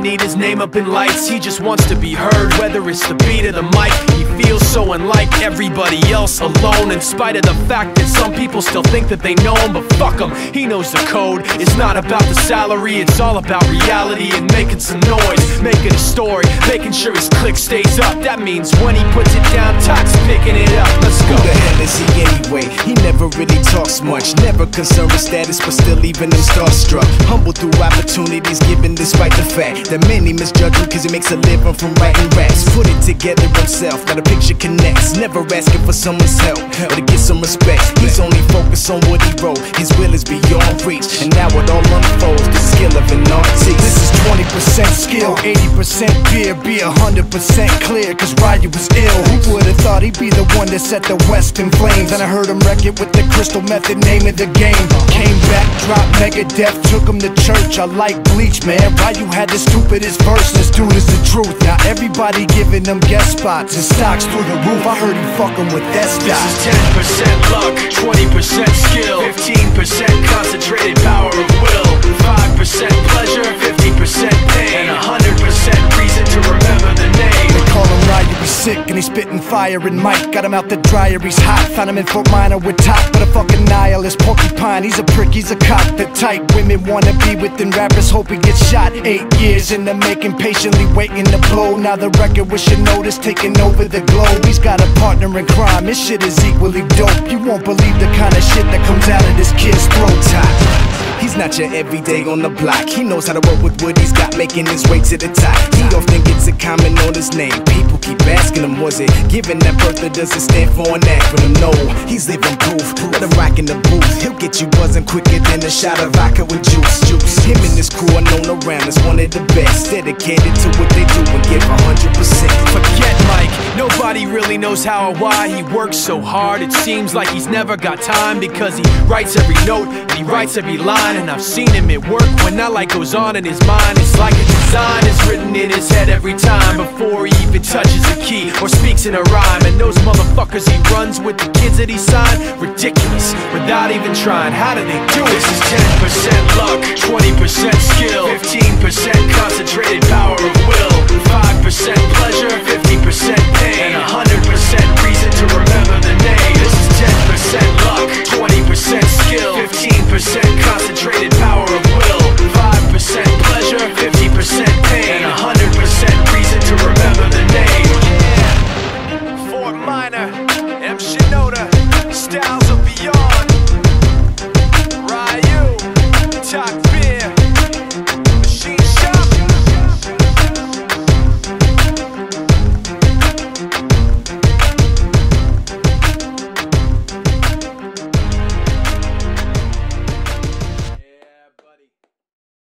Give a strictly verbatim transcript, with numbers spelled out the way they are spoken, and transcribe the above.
need his name up in lights. He just wants to be heard, whether it's the beat or the mic. He feels so unlike everybody else, alone, in spite of the fact that some people still think that they know him. But fuck him, he knows the code. It's not about the salary, it's all about reality and making some noise, making a story, making sure his click stays up. That means when he puts it down, Tox picking it up. Let's go. Who the hell is he anyway? He never really talks much, never concerned with status, but still leaving them starstruck. Humble through opportunities given despite the fact that many misjudge him cause he makes a living from writing raps. Put it together himself, now the picture connects. Never asking for someone's help or to get some respect. He's only focused on what he wrote. His will is beyond reach, and now it all unfolds, the skill of an artist. This is twenty percent skill, eighty percent fear. Be a hundred percent clear, cause Ryu was ill. Who would've thought he'd be the one that set the West in flames? And I heard him wreck it with the Crystal Method, name of the game. Came back, dropped Megadeth, took him to church. I like Bleach, man. Ryu had the stupidest verse, this dude is the truth. Now everybody giving them guest spots and stocks through the roof. I heard he fucking with that stock. This is ten percent luck, twenty percent skill, fifteen percent concentrated power of will, five percent pleasure, fifty percent pain, and one hundred percent reason to remember the name. They call him Ryu, he's sick and he's spitting fire. And Mike got him out the dryer, he's hot. Found him in Fort Minor with top, but a fucking nihilist porcupine. He's a prick, he's a cock. The type women wanna be within rappers, hope he gets shot. Eight years in the making, patiently waiting to blow. Now the record with your notice taking over the globe. He's got a partner in crime, his shit is equally dope. You won't believe the kind of shit that comes out of this kid's throat. He's not your everyday on the block. He knows how to work with what he's got, making his way to the top. He often gets a comment on his name. People keep asking him, was it given that birth or does it stand for an acronym? No, he's living proof. Let him rock in the booth. He'll get you buzzing quicker than a shot of vodka with juice. Juice. Him and his crew are known around as one of the best, dedicated to what they do and give a hundred percent. Forget Mike, nobody really knows how or why he works so hard. It seems like he's never got time, because he writes every note and he writes every line. And I've seen him at work when that light goes on in his mind. It's like a design is written in his head every time, before he even touches a key or speaks in a rhyme. And those motherfuckers he runs with, the kids that he signed, ridiculous, without even trying. How do they do it? This is ten percent luck, twenty percent skill, fifteen